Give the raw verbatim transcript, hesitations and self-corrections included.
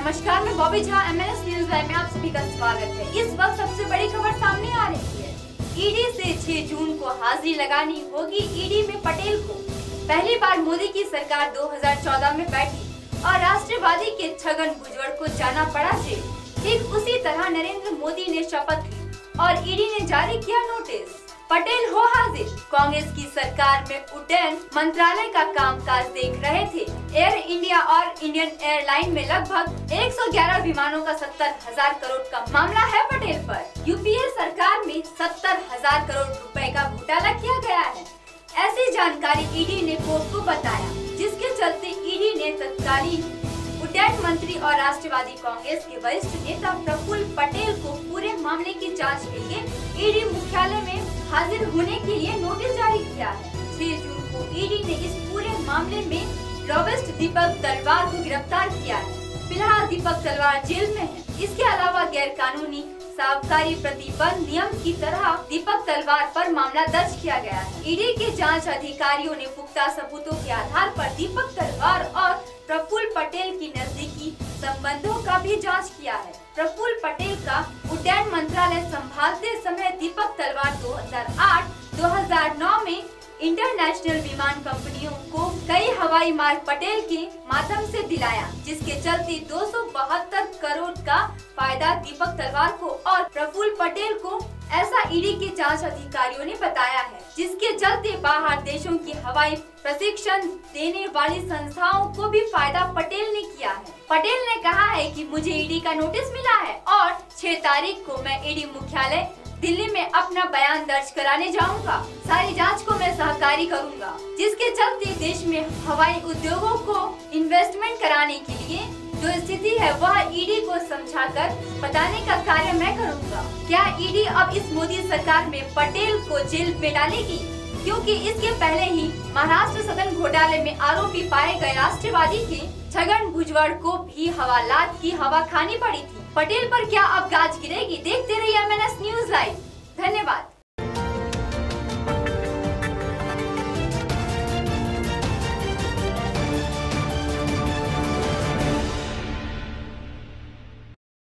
नमस्कार, मैं Bobby Jha, M N S news live में आप सभी का स्वागत है। इस वक्त सबसे बड़ी खबर सामने आ रही है। ईडी से छह जून को हाजिरी लगानी होगी। ईडी में पटेल को पहली बार मोदी की सरकार दो हज़ार चौदह में बैठी और राष्ट्रवादी के छगन भुजबल को जाना पड़ा जेल। ठीक उसी तरह नरेंद्र मोदी ने शपथ ली और ईडी ने जारी किया नोटिस। पटेल हो हाजिर। कांग्रेस की सरकार में उड्डयन मंत्रालय का कामकाज देख रहे थे। एयर इंडिया और इंडियन एयरलाइन में लगभग एक सौ ग्यारह विमानों का सत्तर हजार करोड़ का मामला है पटेल पर। यूपीए सरकार में सत्तर हजार करोड़ रुपए का घोटाला किया गया है, ऐसी जानकारी ईडी ने कोर्ट को बताया, जिसके चलते ईडी ने तत्कालीन उड्डयन मंत्री और राष्ट्रवादी कांग्रेस के वरिष्ठ नेता प्रफुल्ल पटेल को पूरे मामले की जांच के लिए ईडी मुख्यालय में हाजिर होने के लिए नोटिस जारी किया है। छह जून को ईडी ने इस पूरे मामले में लॉबिस्ट दीपक तलवार को गिरफ्तार किया है। फिलहाल दीपक तलवार जेल में है। इसके अलावा गैर कानूनी साबकारी प्रतिबंध नियम की तरह दीपक तलवार पर मामला दर्ज किया गया है। ईडी के जांच अधिकारियों ने पुख्ता सबूतों के आधार पर दीपक तलवार और प्रफुल्ल पटेल की नजदीकी संबंधों का भी जांच किया है। प्रफुल्ल पटेल का उड्डयन मंत्रालय संभालते समय दीपक तलवार दो हज़ार आठ दो हज़ार नौ में इंटरनेशनल विमान कंपनियों को कई हवाई मार्ग पटेल के माध्यम से दिलाया, जिसके चलते दो सौ बहत्तर करोड़ का फायदा दीपक तलवार को और प्रफुल्ल पटेल को, ऐसा ईडी के जांच अधिकारियों ने बताया है। जिसके चलते बाहर देशों की हवाई प्रशिक्षण देने वाली संस्थाओं को भी फायदा पटेल ने किया है। पटेल ने कहा है कि मुझे ईडी का नोटिस मिला है और छह तारीख को मैं ईडी मुख्यालय दिल्ली में अपना बयान दर्ज कराने जाऊंगा। सारी जांच को मैं सहकारी करूंगा, जिसके चलते देश में हवाई उद्योगों को इन्वेस्टमेंट कराने के लिए जो स्थिति है वह ईडी को समझाकर बताने का कार्य मैं करूंगा। क्या ईडी अब इस मोदी सरकार में पटेल को जेल में डालेगी? क्योंकि इसके पहले ही महाराष्ट्र सदन घोटाले में आरोपी पाए गए राष्ट्रवादी के छगन भुजबल को भी हवालात की हवा खानी पड़ी थी। पटेल पर क्या अब गाज गिरेगी? देखते रहिए M N S news live. धन्यवाद।